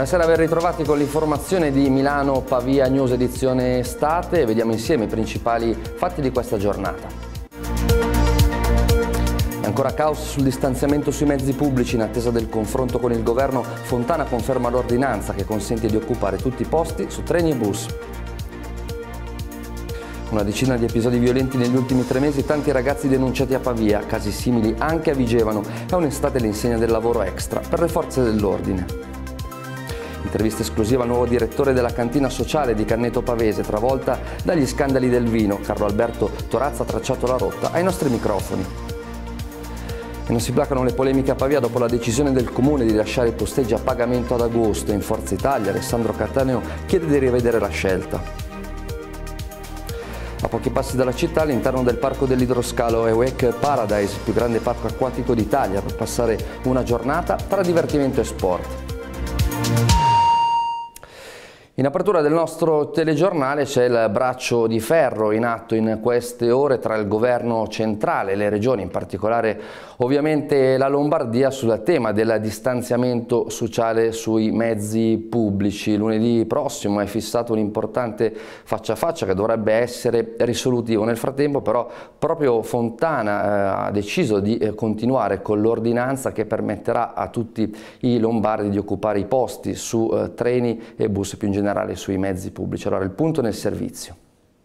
Buonasera, ben ritrovati con l'informazione di Milano Pavia News edizione estate. Vediamo insieme i principali fatti di questa giornata. È ancora caos sul distanziamento sui mezzi pubblici. In attesa del confronto con il governo, Fontana conferma l'ordinanza che consente di occupare tutti i posti su treni e bus. Una decina di episodi violenti negli ultimi 3 mesi, tanti ragazzi denunciati a Pavia, casi simili anche a Vigevano. È un'estate all'insegna del lavoro extra per le forze dell'ordine. Intervista esclusiva al nuovo direttore della cantina sociale di Canneto Pavese, travolta dagli scandali del vino. Carlo Alberto Torazza ha tracciato la rotta ai nostri microfoni. E non si placano le polemiche a Pavia dopo la decisione del comune di lasciare i posteggi a pagamento ad agosto. In Forza Italia Alessandro Cattaneo chiede di rivedere la scelta. A pochi passi dalla città, all'interno del parco dell'idroscalo Wake Paradise, il più grande parco acquatico d'Italia, per passare una giornata tra divertimento e sport. In apertura del nostro telegiornale c'è il braccio di ferro in atto in queste ore tra il governo centrale e le regioni, in particolare ovviamente la Lombardia, sul tema del distanziamento sociale sui mezzi pubblici. Lunedì prossimo è fissato un importante faccia a faccia che dovrebbe essere risolutivo. Nel frattempo però proprio Fontana ha deciso di continuare con l'ordinanza che permetterà a tutti i lombardi di occupare i posti su treni e bus, più in generale sui mezzi pubblici. Allora, il punto nel servizio.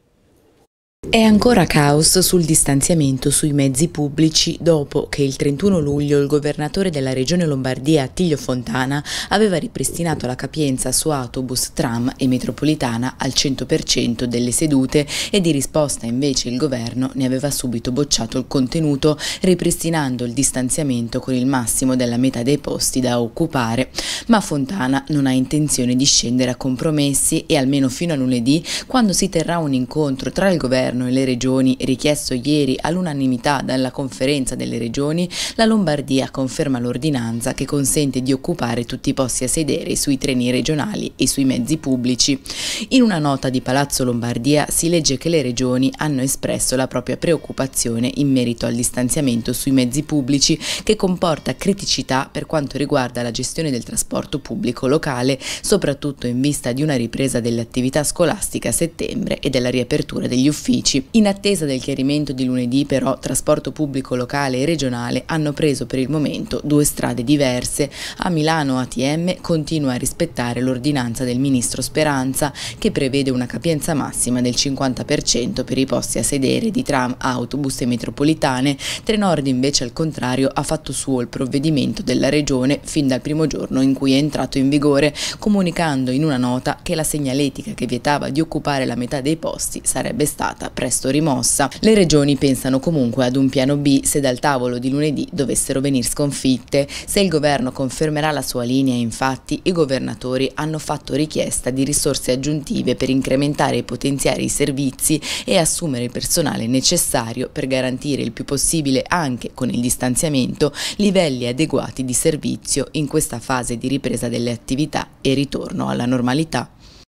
È ancora caos sul distanziamento sui mezzi pubblici dopo che il 31 luglio il governatore della regione Lombardia Attilio Fontana aveva ripristinato la capienza su autobus, tram e metropolitana al 100% delle sedute e di risposta invece il governo ne aveva subito bocciato il contenuto, ripristinando il distanziamento con il massimo della metà dei posti da occupare. Ma Fontana non ha intenzione di scendere a compromessi e almeno fino a lunedì, quando si terrà un incontro tra il governo e le regioni, richiesto ieri all'unanimità dalla conferenza delle regioni, la Lombardia conferma l'ordinanza che consente di occupare tutti i posti a sedere sui treni regionali e sui mezzi pubblici. In una nota di Palazzo Lombardia si legge che le regioni hanno espresso la propria preoccupazione in merito al distanziamento sui mezzi pubblici, che comporta criticità per quanto riguarda la gestione del trasporto pubblico locale, soprattutto in vista di una ripresa delle attività scolastiche a settembre e della riapertura degli uffici. In attesa del chiarimento di lunedì, però, trasporto pubblico locale e regionale hanno preso per il momento 2 strade diverse. A Milano ATM continua a rispettare l'ordinanza del ministro Speranza, che prevede una capienza massima del 50% per i posti a sedere di tram, autobus e metropolitane. Trenord invece al contrario ha fatto suo il provvedimento della regione fin dal primo giorno in cui è entrato in vigore, comunicando in una nota che la segnaletica che vietava di occupare la metà dei posti sarebbe stata presto rimossa. Le regioni pensano comunque ad un piano B se dal tavolo di lunedì dovessero venir sconfitte. Se il governo confermerà la sua linea, infatti, i governatori hanno fatto richiesta di risorse aggiuntive per incrementare e potenziare i servizi e assumere il personale necessario per garantire il più possibile, anche con il distanziamento, livelli adeguati di servizio in questa fase di ripresa delle attività e ritorno alla normalità.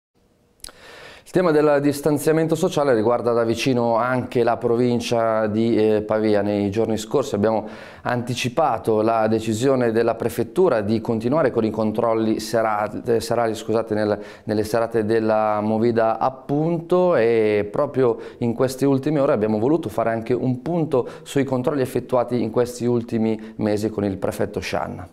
Il tema del distanziamento sociale riguarda da vicino anche la provincia di Pavia. Nei giorni scorsi abbiamo anticipato la decisione della prefettura di continuare con i controlli serali nelle serate della Movida, appunto, e proprio in queste ultime ore abbiamo voluto fare anche un punto sui controlli effettuati in questi ultimi mesi con il prefetto Scianna.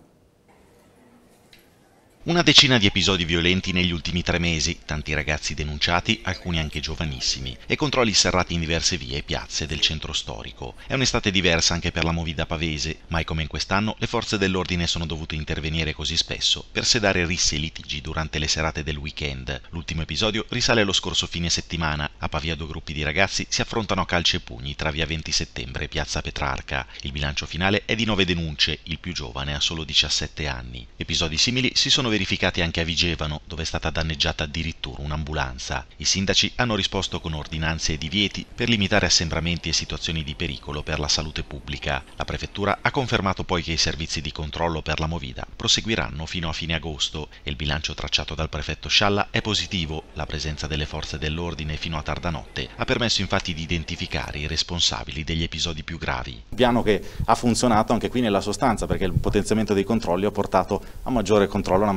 Una decina di episodi violenti negli ultimi 3 mesi, tanti ragazzi denunciati, alcuni anche giovanissimi, e controlli serrati in diverse vie e piazze del centro storico. È un'estate diversa anche per la Movida pavese, mai come in quest'anno le forze dell'ordine sono dovute intervenire così spesso per sedare risse e litigi durante le serate del weekend. L'ultimo episodio risale allo scorso fine settimana. A Pavia 2 gruppi di ragazzi si affrontano a calci e pugni tra via 20 settembre e piazza Petrarca. Il bilancio finale è di 9 denunce, il più giovane ha solo 17 anni. Episodi simili si sono verificati anche a Vigevano, dove è stata danneggiata addirittura un'ambulanza. I sindaci hanno risposto con ordinanze e divieti per limitare assembramenti e situazioni di pericolo per la salute pubblica. La prefettura ha confermato poi che i servizi di controllo per la Movida proseguiranno fino a fine agosto e il bilancio tracciato dal prefetto Scialla è positivo. La presenza delle forze dell'ordine fino a tarda notte ha permesso infatti di identificare i responsabili degli episodi più gravi. Un piano che ha funzionato anche qui nella sostanza, perché il potenziamento dei controlli ha portato a maggiore controllo, a una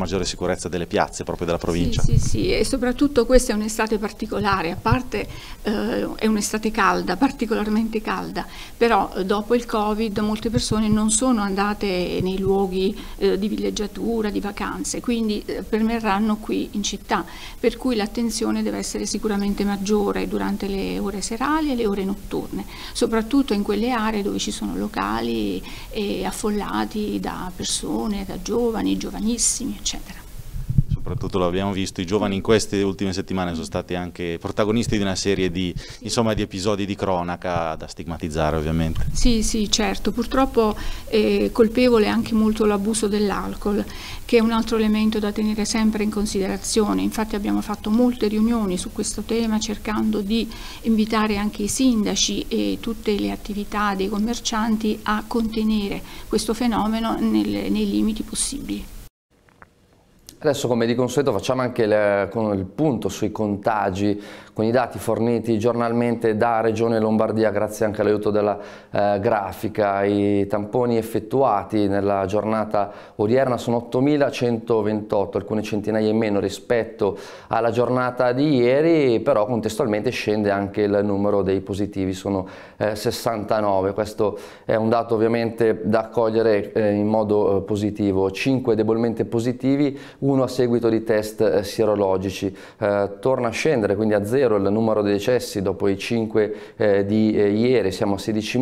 maggiore sicurezza delle piazze proprio della provincia. Sì, e soprattutto questa è un'estate particolare, a parte è un'estate calda, particolarmente calda, però dopo il Covid molte persone non sono andate nei luoghi di villeggiatura, di vacanze, quindi permarranno qui in città, per cui l'attenzione deve essere sicuramente maggiore durante le ore serali e le ore notturne, soprattutto in quelle aree dove ci sono locali affollati da persone, da giovani, giovanissimi, eccetera. Soprattutto lo abbiamo visto, i giovani in queste ultime settimane sono stati anche protagonisti di una serie di episodi di cronaca da stigmatizzare, ovviamente. Sì, certo, purtroppo è colpevole anche molto l'abuso dell'alcol, che è un altro elemento da tenere sempre in considerazione. Infatti abbiamo fatto molte riunioni su questo tema cercando di invitare anche i sindaci e tutte le attività dei commercianti a contenere questo fenomeno nei limiti possibili. Adesso, come di consueto, facciamo anche il punto sui contagi, con i dati forniti giornalmente da Regione Lombardia, grazie anche all'aiuto della grafica. I tamponi effettuati nella giornata odierna sono 8.128, alcune centinaia in meno rispetto alla giornata di ieri, però contestualmente scende anche il numero dei positivi, sono 69. Questo è un dato ovviamente da accogliere in modo positivo. 5 debolmente positivi, 1 a seguito di test sierologici. Torna a scendere quindi a 0 il numero dei decessi dopo i 5 di ieri, siamo a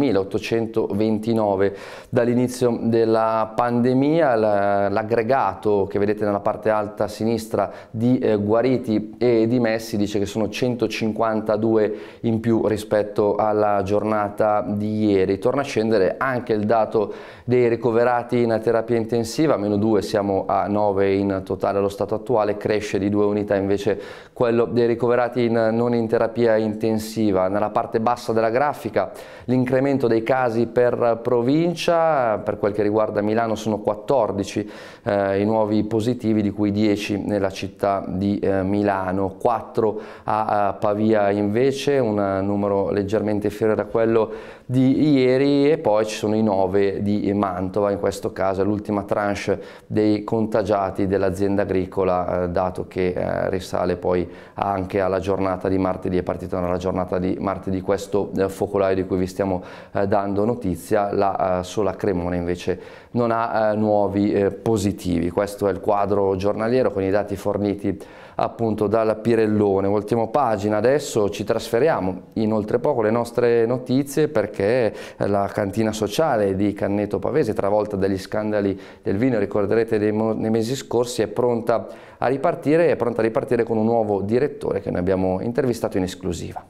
16.829 dall'inizio della pandemia. L'aggregato che vedete nella parte alta a sinistra di guariti e dimessi dice che sono 152 in più rispetto alla giornata di ieri. Torna a scendere anche il dato dei ricoverati in terapia intensiva, -2, siamo a 9 in totale allo stato attuale, cresce di 2 unità invece quello dei ricoverati non in terapia intensiva. Nella parte bassa della grafica l'incremento dei casi per provincia, per quel che riguarda Milano sono 14 i nuovi positivi, di cui 10 nella città di Milano, 4 a Pavia invece, un numero leggermente inferiore a quello di ieri, e poi ci sono i 9 di Mantova, in questo caso l'ultima tranche dei contagiati dell'azienda agricola, dato che risale poi anche alla giornata di martedì, è partita nella giornata di martedì questo focolaio di cui vi stiamo dando notizia. La sola Cremona invece non ha nuovi positivi. Questo è il quadro giornaliero con i dati forniti appunto dalla Pirellone. Voltiamo pagina, adesso ci trasferiamo in oltrepoco le nostre notizie, perché la cantina sociale di Canneto Pavese, travolta dagli scandali del vino, ricorderete nei mesi scorsi, è pronta a ripartire con un nuovo direttore che noi abbiamo intervistato in esclusiva.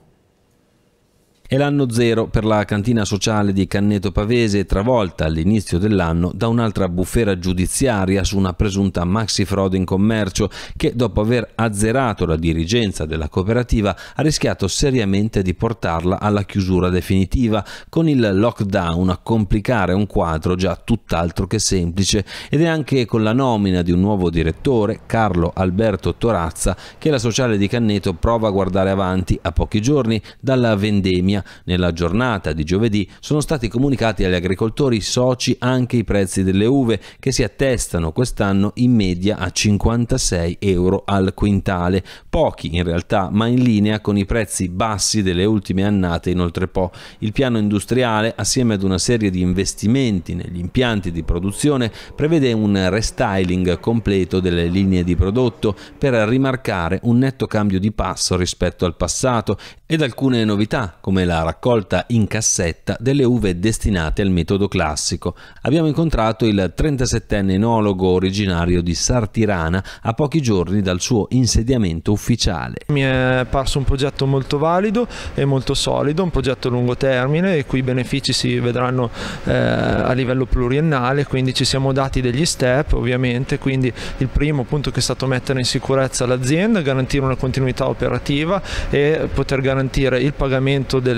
È l'anno zero per la cantina sociale di Canneto Pavese, travolta all'inizio dell'anno da un'altra bufera giudiziaria su una presunta maxi frode in commercio che, dopo aver azzerato la dirigenza della cooperativa, ha rischiato seriamente di portarla alla chiusura definitiva, con il lockdown a complicare un quadro già tutt'altro che semplice. Ed è anche con la nomina di un nuovo direttore, Carlo Alberto Torazza, che la sociale di Canneto prova a guardare avanti a pochi giorni dalla vendemmia. Nella giornata di giovedì sono stati comunicati agli agricoltori soci anche i prezzi delle uve, che si attestano quest'anno in media a 56 euro al quintale, pochi in realtà, ma in linea con i prezzi bassi delle ultime annate in Oltrepo. Il piano industriale, assieme ad una serie di investimenti negli impianti di produzione, prevede un restyling completo delle linee di prodotto per rimarcare un netto cambio di passo rispetto al passato, ed alcune novità come la raccolta in cassetta delle uve destinate al metodo classico. Abbiamo incontrato il 37enne enologo originario di Sartirana a pochi giorni dal suo insediamento ufficiale. Mi è parso un progetto molto valido e molto solido, un progetto a lungo termine, i cui benefici si vedranno a livello pluriennale, quindi ci siamo dati degli step ovviamente. Quindi il primo punto che è stato mettere in sicurezza l'azienda, garantire una continuità operativa e poter garantire il pagamento delle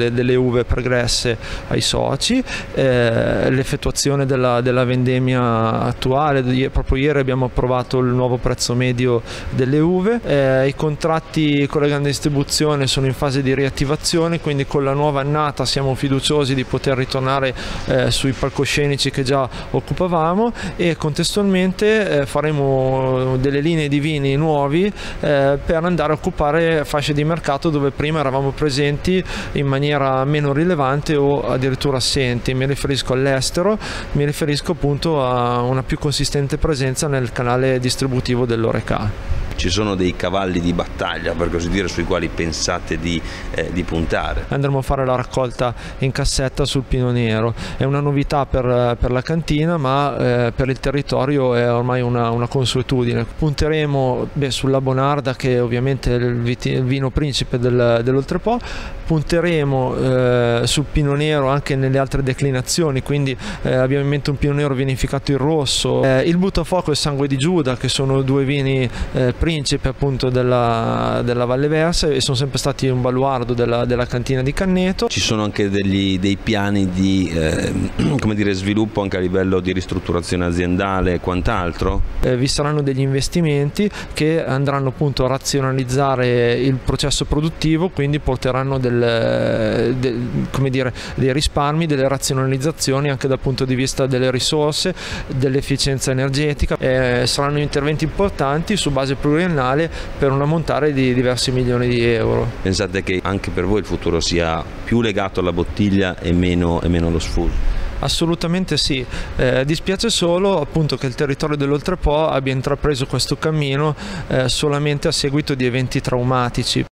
delle uve pregresse ai soci, l'effettuazione della vendemmia attuale. Proprio ieri abbiamo approvato il nuovo prezzo medio delle uve, i contratti con la grande distribuzione sono in fase di riattivazione, quindi con la nuova annata siamo fiduciosi di poter ritornare sui palcoscenici che già occupavamo, e contestualmente faremo delle linee di vini nuovi per andare a occupare fasce di mercato dove prima eravamo presenti in maniera meno rilevante o addirittura assenti. Mi riferisco all'estero, mi riferisco appunto a una più consistente presenza nel canale distributivo dell'Horeca. Ci sono dei cavalli di battaglia, per così dire, sui quali pensate di puntare? Andremo a fare la raccolta in cassetta sul Pino Nero, è una novità per la cantina, ma per il territorio è ormai una consuetudine. Punteremo sulla Bonarda, che è ovviamente il vino principe dell'Oltrepò, punteremo sul Pino Nero anche nelle altre declinazioni, quindi abbiamo in mente un Pino Nero vinificato in rosso, il Buttafuoco e il Sangue di Giuda, che sono due vini principe appunto della Valle Versa, e sono sempre stati un baluardo della cantina di Canneto. Ci sono anche dei piani di come dire, sviluppo anche a livello di ristrutturazione aziendale e quant'altro? Vi saranno degli investimenti che andranno appunto a razionalizzare il processo produttivo, quindi porteranno come dire, dei risparmi, delle razionalizzazioni anche dal punto di vista delle risorse, dell'efficienza energetica. Saranno interventi importanti su base pluriennale per un ammontare di diversi milioni di euro. Pensate che anche per voi il futuro sia più legato alla bottiglia e meno allo sfuso? Assolutamente sì, dispiace solo appunto che il territorio dell'Oltrepò abbia intrapreso questo cammino solamente a seguito di eventi traumatici.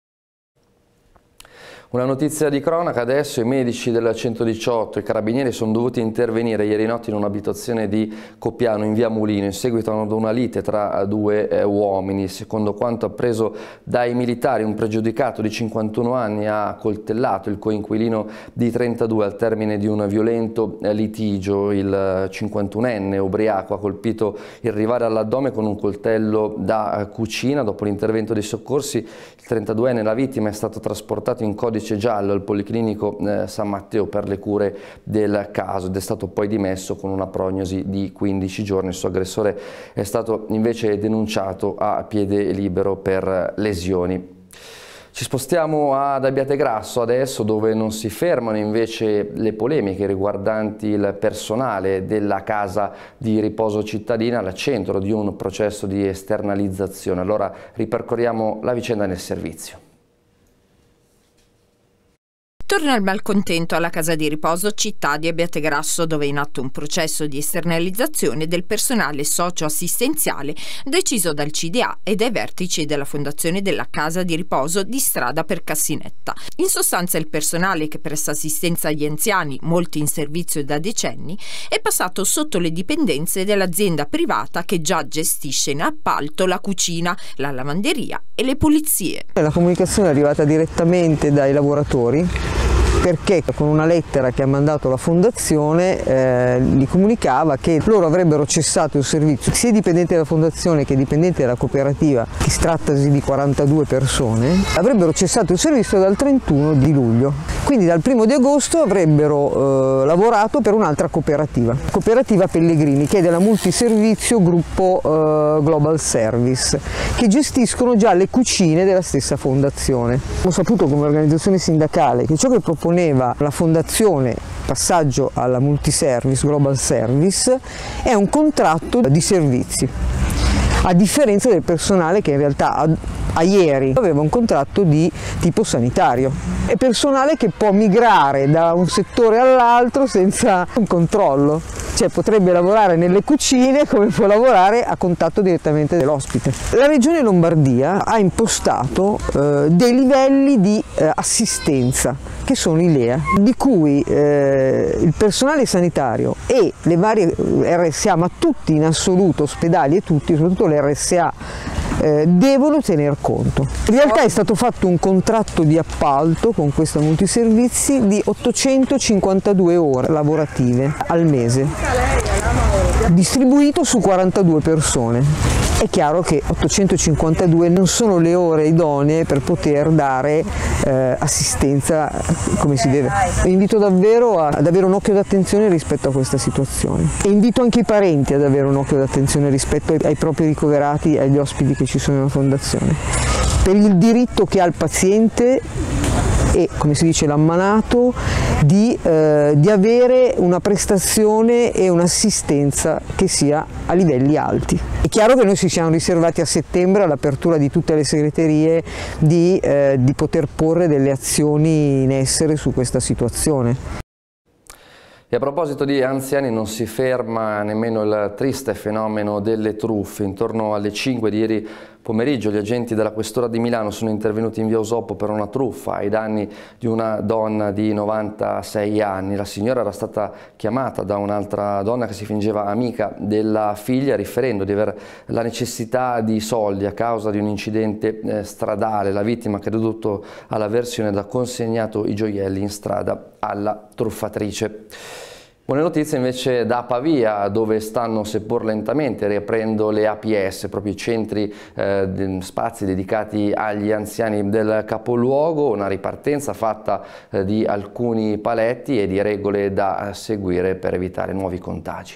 Una notizia di cronaca adesso: i medici del 118 e i carabinieri sono dovuti intervenire ieri notte in un'abitazione di Coppiano in via Mulino in seguito ad una lite tra due uomini. Secondo quanto appreso dai militari, un pregiudicato di 51 anni ha coltellato il coinquilino di 32 al termine di un violento litigio. Il 51enne ubriaco ha colpito il rivale all'addome con un coltello da cucina. Dopo l'intervento dei soccorsi, il 32enne, la vittima, è stato trasportato in codice giallo al Policlinico San Matteo per le cure del caso ed è stato poi dimesso con una prognosi di 15 giorni. Il suo aggressore è stato invece denunciato a piede libero per lesioni. Ci spostiamo ad Abbiategrasso adesso, dove non si fermano invece le polemiche riguardanti il personale della casa di riposo cittadina al centro di un processo di esternalizzazione. Allora ripercorriamo la vicenda nel servizio. Torna il malcontento alla casa di riposo Città di Abbiategrasso, dove è in atto un processo di esternalizzazione del personale socio-assistenziale deciso dal CDA e dai vertici della fondazione della casa di riposo di Strada per Cassinetta. In sostanza il personale che presta assistenza agli anziani, molti in servizio da decenni, è passato sotto le dipendenze dell'azienda privata che già gestisce in appalto la cucina, la lavanderia e le pulizie. La comunicazione è arrivata direttamente dai lavoratori, perché con una lettera che ha mandato la fondazione gli comunicava che loro avrebbero cessato il servizio, sia dipendenti della fondazione che dipendenti della cooperativa, che si trattasi di 42 persone, avrebbero cessato il servizio dal 31 di luglio. Quindi dal 1 di agosto avrebbero lavorato per un'altra cooperativa Pellegrini, che è della multiservizio gruppo Global Service, che gestiscono già le cucine della stessa fondazione. Ho saputo come organizzazione sindacale che ciò che proponeva la fondazione, passaggio alla multiservice, Global Service, è un contratto di servizi, a differenza del personale che in realtà a ieri aveva un contratto di tipo sanitario. È personale che può migrare da un settore all'altro senza un controllo, cioè potrebbe lavorare nelle cucine come può lavorare a contatto direttamente dell'ospite. La Regione Lombardia ha impostato dei livelli di assistenza, che sono i LEA, di cui il personale sanitario e le varie RSA, ma tutti in assoluto, ospedali e tutti, soprattutto le RSA, devono tener conto. In realtà è stato fatto un contratto di appalto con questa multiservizi di 852 ore lavorative al mese, distribuito su 42 persone. È chiaro che 852 non sono le ore idonee per poter dare assistenza come si deve. Invito davvero ad avere un occhio d'attenzione rispetto a questa situazione e invito anche i parenti ad avere un occhio d'attenzione rispetto ai propri ricoverati e agli ospiti che ci sono nella fondazione, per il diritto che ha il paziente e, come si dice, l'ammalato di avere una prestazione e un'assistenza che sia a livelli alti. È chiaro che noi ci siamo riservati a settembre, all'apertura di tutte le segreterie, di poter porre delle azioni in essere su questa situazione. E a proposito di anziani, non si ferma nemmeno il triste fenomeno delle truffe. Intorno alle 5 di ieri pomeriggio gli agenti della Questura di Milano sono intervenuti in via Osopo per una truffa ai danni di una donna di 96 anni. La signora era stata chiamata da un'altra donna che si fingeva amica della figlia, riferendo di avere la necessità di soldi a causa di un incidente stradale. La vittima, creduto alla versione, ha consegnato i gioielli in strada alla truffatrice. Buone notizie invece da Pavia, dove stanno seppur lentamente riaprendo le APS, proprio i centri, spazi dedicati agli anziani del capoluogo, una ripartenza fatta di alcuni paletti e di regole da seguire per evitare nuovi contagi.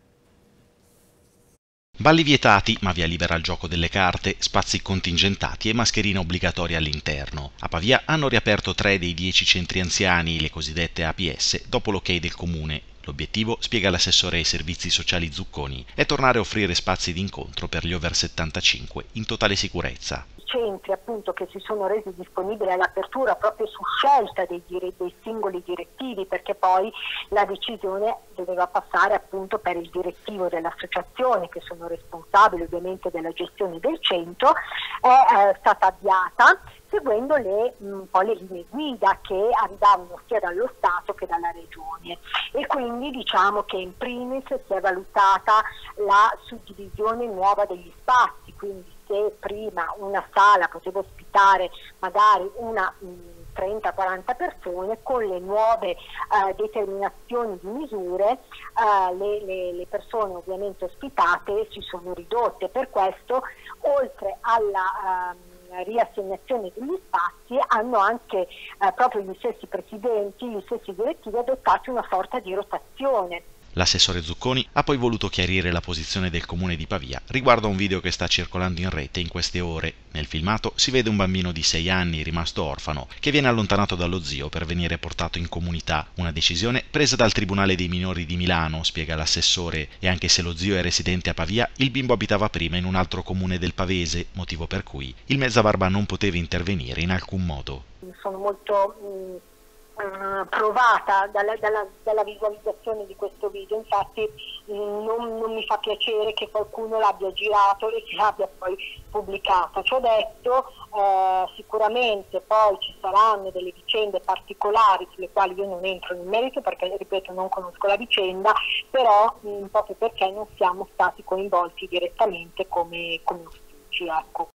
Balli vietati, ma via libera al gioco delle carte, spazi contingentati e mascherine obbligatorie all'interno. A Pavia hanno riaperto 3 dei 10 centri anziani, le cosiddette APS, dopo l'ok del comune. L'obiettivo, spiega l'assessore ai servizi sociali Zucconi, è tornare a offrire spazi di incontro per gli over 75 in totale sicurezza. Centri appunto che si sono resi disponibili all'apertura proprio su scelta dei singoli direttivi, perché poi la decisione doveva passare appunto per il direttivo dell'associazione, che sono responsabili ovviamente della gestione del centro, è stata avviata seguendo un po' le linee guida che arrivavano sia dallo Stato che dalla Regione, e quindi diciamo che in primis si è valutata la suddivisione nuova degli spazi, quindi se prima una sala poteva ospitare magari una 30-40 persone, con le nuove determinazioni di misure le persone ovviamente ospitate si sono ridotte. Per questo, oltre alla riassegnazione degli spazi, hanno anche proprio gli stessi presidenti, gli stessi direttivi adottato una sorta di rotazione. L'assessore Zucconi ha poi voluto chiarire la posizione del comune di Pavia riguardo a un video che sta circolando in rete in queste ore. Nel filmato si vede un bambino di 6 anni rimasto orfano che viene allontanato dallo zio per venire portato in comunità, una decisione presa dal Tribunale dei minori di Milano, spiega l'assessore, e anche se lo zio è residente a Pavia, il bimbo abitava prima in un altro comune del Pavese, motivo per cui il Mezzabarba non poteva intervenire in alcun modo. Sono molto provata dalla visualizzazione di questo video, infatti non mi fa piacere che qualcuno l'abbia girato e che l'abbia poi pubblicato. Ciò detto, sicuramente poi ci saranno delle vicende particolari sulle quali io non entro nel merito, perché ripeto non conosco la vicenda, però proprio perché non siamo stati coinvolti direttamente come uffici, ecco.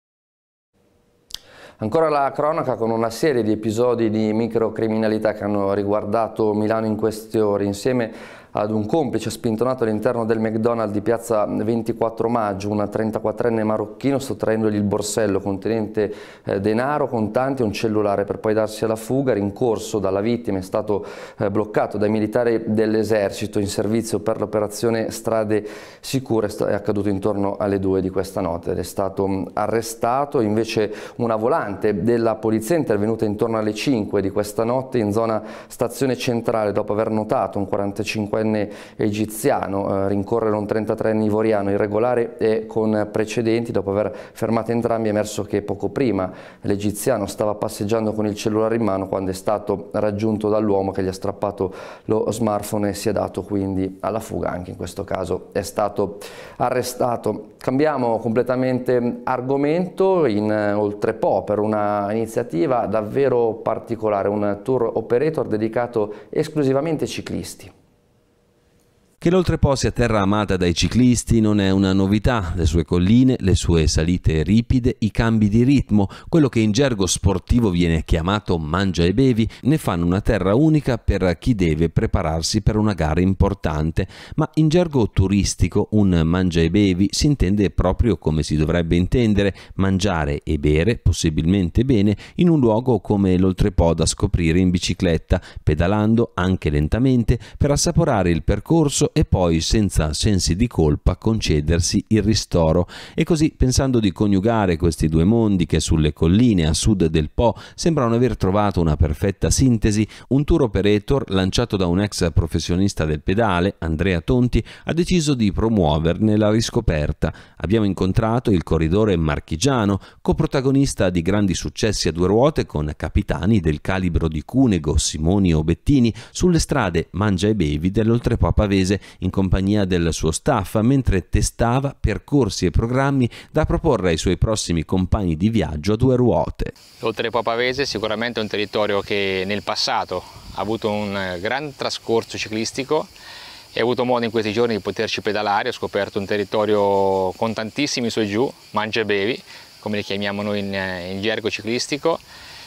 Ancora la cronaca con una serie di episodi di microcriminalità che hanno riguardato Milano in queste ore. Insieme ad un complice spintonato all'interno del McDonald's di piazza 24 maggio, un 34enne marocchino, sottraendogli il borsello contenente denaro, contanti e un cellulare per poi darsi alla fuga. Rincorso dalla vittima, è stato bloccato dai militari dell'esercito in servizio per l'operazione Strade Sicure. È accaduto intorno alle 2 di questa notte ed è stato arrestato. Invece una volante della polizia è intervenuta intorno alle 5 di questa notte in zona stazione centrale dopo aver notato un 45enne egiziano rincorrere un 33enne ivoriano irregolare e con precedenti. Dopo aver fermato entrambi è emerso che poco prima l'egiziano stava passeggiando con il cellulare in mano quando è stato raggiunto dall'uomo che gli ha strappato lo smartphone e si è dato quindi alla fuga. Anche in questo caso è stato arrestato. Cambiamo completamente argomento in Oltrepo per una iniziativa davvero particolare, un tour operator dedicato esclusivamente ai ciclisti. Che l'Oltrepo sia terra amata dai ciclisti non è una novità, le sue colline, le sue salite ripide, i cambi di ritmo, quello che in gergo sportivo viene chiamato mangia e bevi, ne fanno una terra unica per chi deve prepararsi per una gara importante, ma in gergo turistico un mangia e bevi si intende proprio come si dovrebbe intendere, mangiare e bere, possibilmente bene, in un luogo come l'Oltrepo da scoprire in bicicletta, pedalando anche lentamente per assaporare il percorso e poi senza sensi di colpa concedersi il ristoro, e così pensando di coniugare questi due mondi che sulle colline a sud del Po sembrano aver trovato una perfetta sintesi, un tour operator lanciato da un ex professionista del pedale, Andrea Tonti, ha deciso di promuoverne la riscoperta. Abbiamo incontrato il corridore marchigiano, coprotagonista di grandi successi a due ruote con capitani del calibro di Cunego, Simoni o Bettini sulle strade mangia e bevi dell'Oltrepo Pavese in compagnia del suo staff, mentre testava percorsi e programmi da proporre ai suoi prossimi compagni di viaggio a due ruote. L'Oltrepo Pavese sicuramente è un territorio che nel passato ha avuto un gran trascorso ciclistico e ho avuto modo in questi giorni di poterci pedalare. Ho scoperto un territorio con tantissimi su e giù, mangia e bevi, come li chiamiamo noi in gergo ciclistico.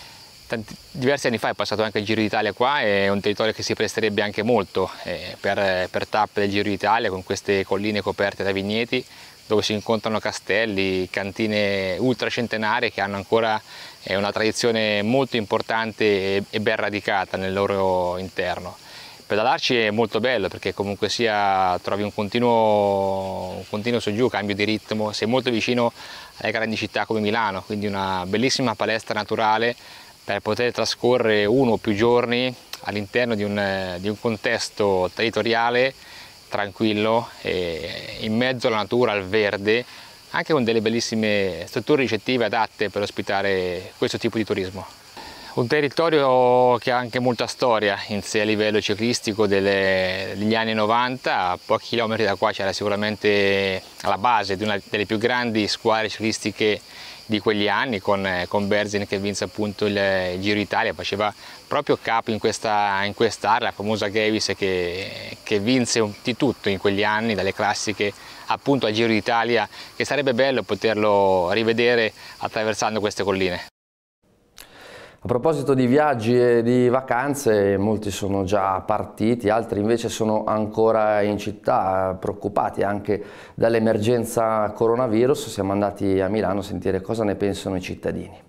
Diversi anni fa è passato anche il Giro d'Italia qua, è un territorio che si presterebbe anche molto per tappe del Giro d'Italia, con queste colline coperte da vigneti dove si incontrano castelli, cantine ultracentenarie che hanno ancora una tradizione molto importante e ben radicata nel loro interno. Pedalarci è molto bello perché comunque sia trovi un continuo su e giù, cambio di ritmo, sei molto vicino alle grandi città come Milano, quindi una bellissima palestra naturale per poter trascorrere uno o più giorni all'interno di un contesto territoriale tranquillo, in mezzo alla natura, al verde, anche con delle bellissime strutture ricettive adatte per ospitare questo tipo di turismo. Un territorio che ha anche molta storia in sé a livello ciclistico degli anni 90, a pochi chilometri da qua c'era sicuramente alla base di una delle più grandi squadre ciclistiche di quegli anni, con Berzin che vinse appunto il Giro d'Italia, faceva proprio capo in quest'area, la famosa Gavis che vinse di tutto in quegli anni, dalle classiche appunto al Giro d'Italia, che sarebbe bello poterlo rivedere attraversando queste colline. A proposito di viaggi e di vacanze, molti sono già partiti, altri invece sono ancora in città, preoccupati anche dall'emergenza coronavirus. Siamo andati a Milano a sentire cosa ne pensano i cittadini.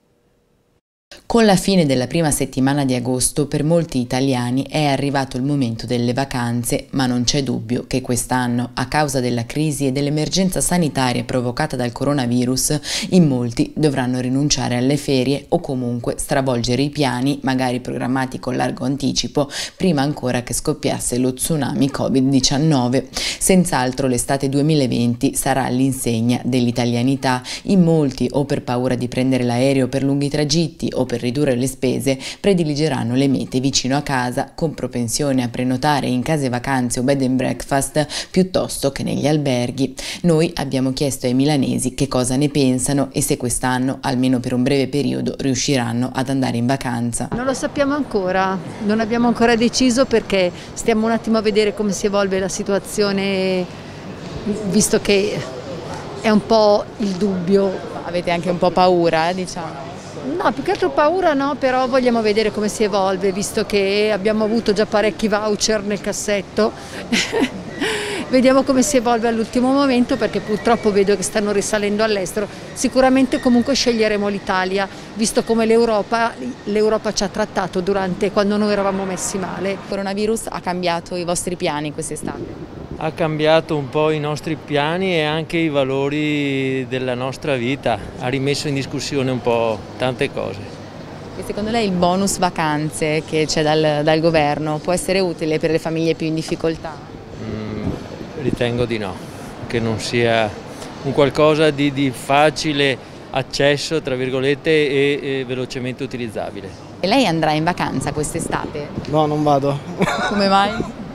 Con la fine della prima settimana di agosto per molti italiani è arrivato il momento delle vacanze, ma non c'è dubbio che quest'anno, a causa della crisi e dell'emergenza sanitaria provocata dal coronavirus, in molti dovranno rinunciare alle ferie o comunque stravolgere i piani, magari programmati con largo anticipo, prima ancora che scoppiasse lo tsunami Covid-19. Senz'altro l'estate 2020 sarà all'insegna dell'italianità. In molti, o per paura di prendere l'aereo per lunghi tragitti o per ridurre le spese, prediligeranno le mete vicino a casa, con propensione a prenotare in case vacanze o bed and breakfast piuttosto che negli alberghi. Noi abbiamo chiesto ai milanesi che cosa ne pensano e se quest'anno, almeno per un breve periodo, riusciranno ad andare in vacanza. Non lo sappiamo ancora, non abbiamo ancora deciso perché stiamo un attimo a vedere come si evolve la situazione, visto che è un po' il dubbio. Avete anche un po' paura, diciamo? No, più che altro paura no, però vogliamo vedere come si evolve, visto che abbiamo avuto già parecchi voucher nel cassetto. Vediamo come si evolve all'ultimo momento, perché purtroppo vedo che stanno risalendo all'estero. Sicuramente comunque sceglieremo l'Italia, visto come l'Europa ci ha trattato quando noi eravamo messi male. Il coronavirus ha cambiato i vostri piani quest'estate? Ha cambiato un po' i nostri piani e anche i valori della nostra vita, ha rimesso in discussione un po' tante cose. E secondo lei il bonus vacanze che c'è dal governo può essere utile per le famiglie più in difficoltà? Ritengo di no, che non sia un qualcosa di facile accesso, tra virgolette, e velocemente utilizzabile. E lei andrà in vacanza quest'estate? No, non vado. Come mai?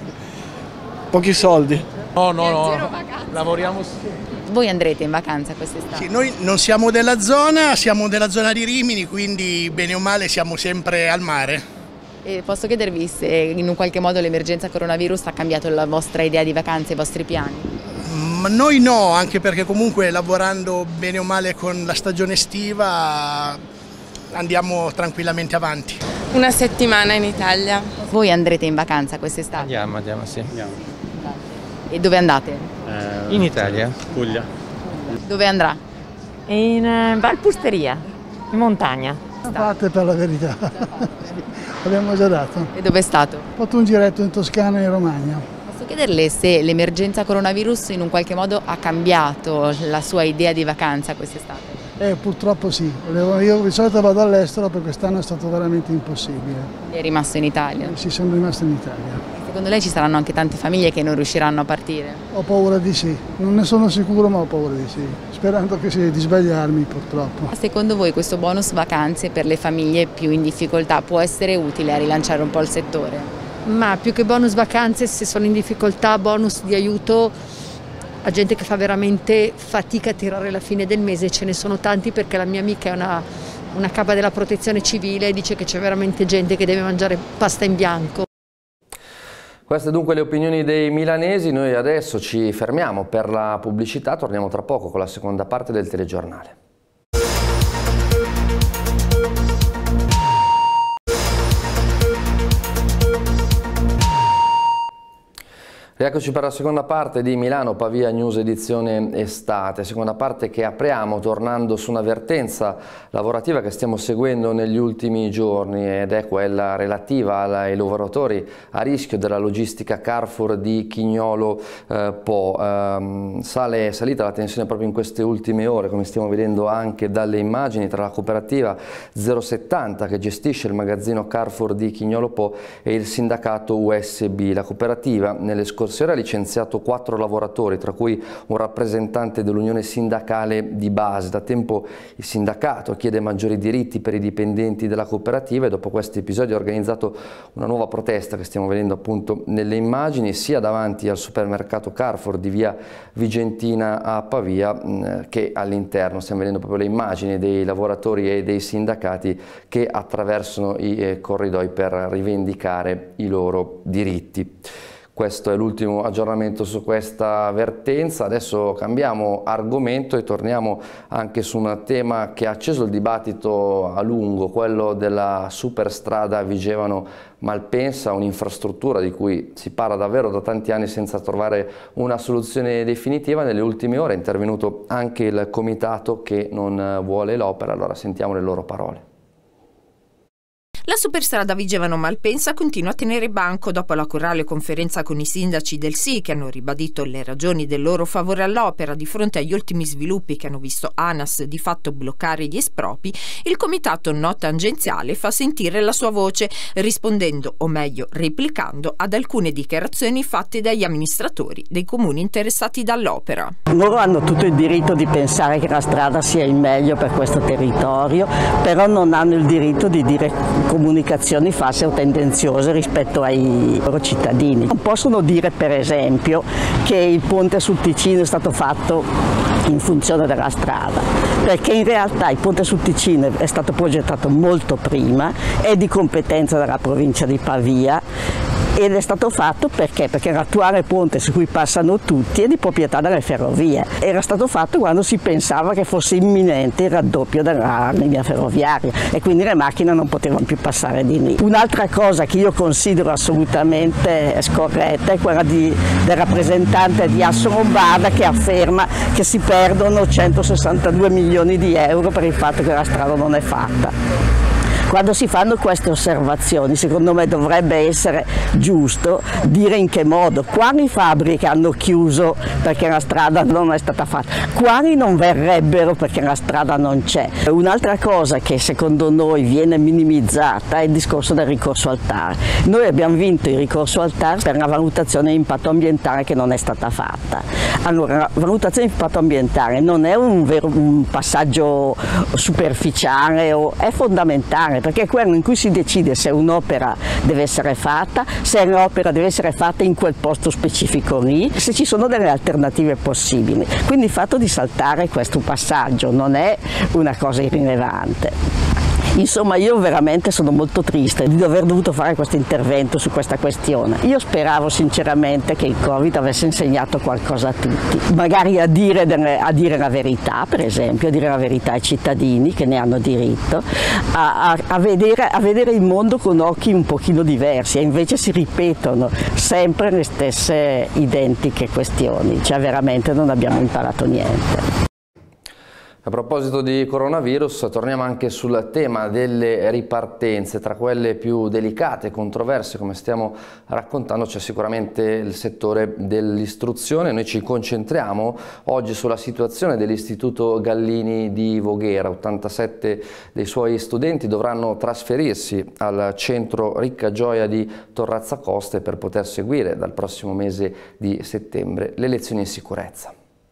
Pochi soldi. No, lavoriamo. Voi andrete in vacanza quest'estate? Sì, noi non siamo della zona, siamo della zona di Rimini, quindi bene o male siamo sempre al mare. E posso chiedervi se in un qualche modo l'emergenza coronavirus ha cambiato la vostra idea di vacanze, i vostri piani? Ma noi no, anche perché comunque lavorando bene o male con la stagione estiva andiamo tranquillamente avanti. Una settimana in Italia. Voi andrete in vacanza quest'estate? Andiamo, sì. E dove andate? In Italia. Puglia. Dove andrà? In Valpusteria, in montagna. A parte per la verità, abbiamo già dato. E dove è stato? Ho fatto un giretto in Toscana e in Romagna. Posso chiederle se l'emergenza coronavirus in un qualche modo ha cambiato la sua idea di vacanza quest'estate? Purtroppo sì, io di solito vado all'estero, per quest'anno è stato veramente impossibile. È rimasto in Italia? Sì, sono rimasto in Italia. Secondo lei ci saranno anche tante famiglie che non riusciranno a partire? Ho paura di sì, non ne sono sicuro ma ho paura di sì, sperando di sbagliarmi purtroppo. Secondo voi questo bonus vacanze per le famiglie più in difficoltà può essere utile a rilanciare un po' il settore? Ma più che bonus vacanze, se sono in difficoltà, bonus di aiuto a gente che fa veramente fatica a tirare la fine del mese, ce ne sono tanti, perché la mia amica è una capa della protezione civile e dice che c'è veramente gente che deve mangiare pasta in bianco. Queste dunque le opinioni dei milanesi, noi adesso ci fermiamo per la pubblicità, torniamo tra poco con la seconda parte del telegiornale. Rieccoci per la seconda parte di Milano Pavia News edizione estate, seconda parte che apriamo tornando su un'avvertenza lavorativa che stiamo seguendo negli ultimi giorni, ed è quella relativa ai lavoratori a rischio della logistica Carrefour di Chignolo Po. Salita la tensione proprio in queste ultime ore, come stiamo vedendo anche dalle immagini, tra la cooperativa 070 che gestisce il magazzino Carrefour di Chignolo Po e il sindacato USB. La cooperativa nelle scorse ore ha licenziato 4 lavoratori, tra cui un rappresentante dell'unione sindacale di base. Da tempo il sindacato chiede maggiori diritti per i dipendenti della cooperativa e dopo questi episodi ha organizzato una nuova protesta che stiamo vedendo appunto nelle immagini, sia davanti al supermercato Carrefour di via Vigentina a Pavia che all'interno. Stiamo vedendo proprio le immagini dei lavoratori e dei sindacati che attraversano i corridoi per rivendicare i loro diritti. Questo è l'ultimo aggiornamento su questa vertenza. Adesso cambiamo argomento e torniamo anche su un tema che ha acceso il dibattito a lungo, quello della superstrada Vigevano-Malpensa, un'infrastruttura di cui si parla davvero da tanti anni senza trovare una soluzione definitiva. Nelle ultime ore è intervenuto anche il comitato che non vuole l'opera, allora sentiamo le loro parole. La superstrada Vigevano-Malpensa continua a tenere banco dopo la corale conferenza con i sindaci del sì, che hanno ribadito le ragioni del loro favore all'opera di fronte agli ultimi sviluppi che hanno visto ANAS di fatto bloccare gli espropri. Il comitato no tangenziale fa sentire la sua voce, rispondendo, o meglio replicando, ad alcune dichiarazioni fatte dagli amministratori dei comuni interessati dall'opera. Loro hanno tutto il diritto di pensare che la strada sia il meglio per questo territorio, però non hanno il diritto di dire comunicazioni false o tendenziose rispetto ai loro cittadini. Non possono dire per esempio che il ponte sul Ticino è stato fatto in funzione della strada, perché in realtà il ponte sul Ticino è stato progettato molto prima, è di competenza della provincia di Pavia ed è stato fatto perché l'attuale ponte su cui passano tutti è di proprietà delle ferrovie. Era stato fatto quando si pensava che fosse imminente il raddoppio della linea ferroviaria e quindi le macchine non potevano più passare di lì. Un'altra cosa che io considero assolutamente scorretta è quella del rappresentante di Assolombarda che afferma che si perdono 162 milioni di euro per il fatto che la strada non è fatta. Quando si fanno queste osservazioni, secondo me dovrebbe essere giusto dire in che modo, quali fabbriche hanno chiuso perché la strada non è stata fatta, quali non verrebbero perché la strada non c'è. Un'altra cosa che secondo noi viene minimizzata è il discorso del ricorso al TAR. Noi abbiamo vinto il ricorso al TAR per una valutazione di impatto ambientale che non è stata fatta. Allora, la valutazione di impatto ambientale non è un passaggio superficiale, è fondamentale, perché è quello in cui si decide se un'opera deve essere fatta, se l'opera deve essere fatta in quel posto specifico lì, se ci sono delle alternative possibili. Quindi il fatto di saltare questo passaggio non è una cosa irrilevante. Insomma, io veramente sono molto triste di aver dovuto fare questo intervento su questa questione. Io speravo sinceramente che il Covid avesse insegnato qualcosa a tutti, magari a dire la verità, per esempio, a dire la verità ai cittadini che ne hanno diritto, a vedere il mondo con occhi un pochino diversi, e invece si ripetono sempre le stesse identiche questioni, cioè veramente non abbiamo imparato niente. A proposito di coronavirus, torniamo anche sul tema delle ripartenze. Tra quelle più delicate e controverse, come stiamo raccontando, c'è sicuramente il settore dell'istruzione. Noi ci concentriamo oggi sulla situazione dell'Istituto Gallini di Voghera. 87 dei suoi studenti dovranno trasferirsi al centro Ricca Gioia di Torrazzacoste per poter seguire dal prossimo mese di settembre le lezioni in sicurezza.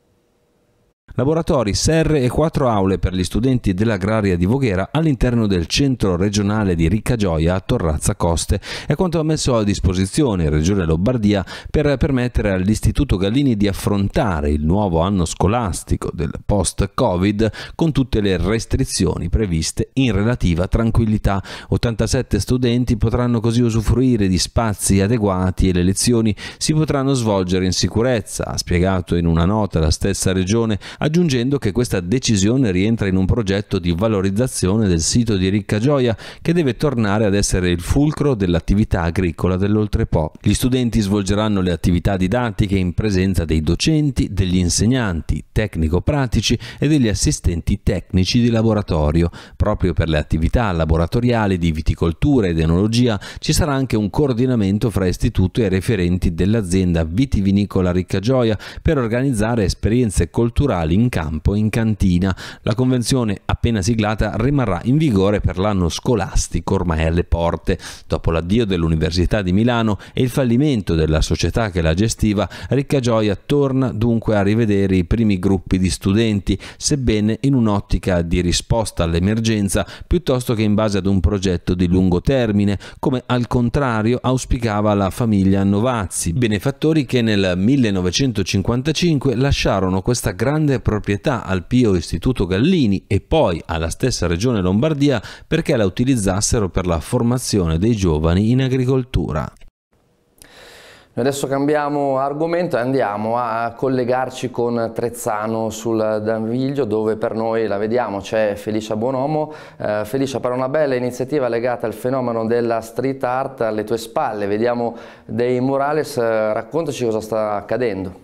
Laboratori, serre e 4 aule per gli studenti dell'agraria di Voghera all'interno del centro regionale di Riccagioia a Torrazzacoste è quanto ha messo a disposizione Regione Lombardia per permettere all'Istituto Gallini di affrontare il nuovo anno scolastico del post-Covid con tutte le restrizioni previste in relativa tranquillità. 87 studenti potranno così usufruire di spazi adeguati e le lezioni si potranno svolgere in sicurezza, ha spiegato in una nota la stessa Regione, aggiungendo che questa decisione rientra in un progetto di valorizzazione del sito di Riccagioia che deve tornare ad essere il fulcro dell'attività agricola dell'Oltrepo. Gli studenti svolgeranno le attività didattiche in presenza dei docenti, degli insegnanti tecnico-pratici e degli assistenti tecnici di laboratorio. Proprio per le attività laboratoriali di viticoltura ed enologia ci sarà anche un coordinamento fra istituto e referenti dell'azienda vitivinicola Riccagioia per organizzare esperienze culturali in campo e in cantina. La convenzione appena siglata rimarrà in vigore per l'anno scolastico ormai alle porte. Dopo l'addio dell'Università di Milano e il fallimento della società che la gestiva, Riccagioia torna dunque a rivedere i primi gruppi di studenti, sebbene in un'ottica di risposta all'emergenza piuttosto che in base ad un progetto di lungo termine, come al contrario auspicava la famiglia Novazzi, benefattori che nel 1955 lasciarono questa grande proprietà al Pio Istituto Gallini e poi alla stessa Regione Lombardia perché la utilizzassero per la formazione dei giovani in agricoltura. Noi adesso cambiamo argomento e andiamo a collegarci con Trezzano sul Danviglio, dove per noi la vediamo c'è Felicia Bonomo. Felicia, per una bella iniziativa legata al fenomeno della street art, alle tue spalle vediamo dei murales, raccontaci cosa sta accadendo.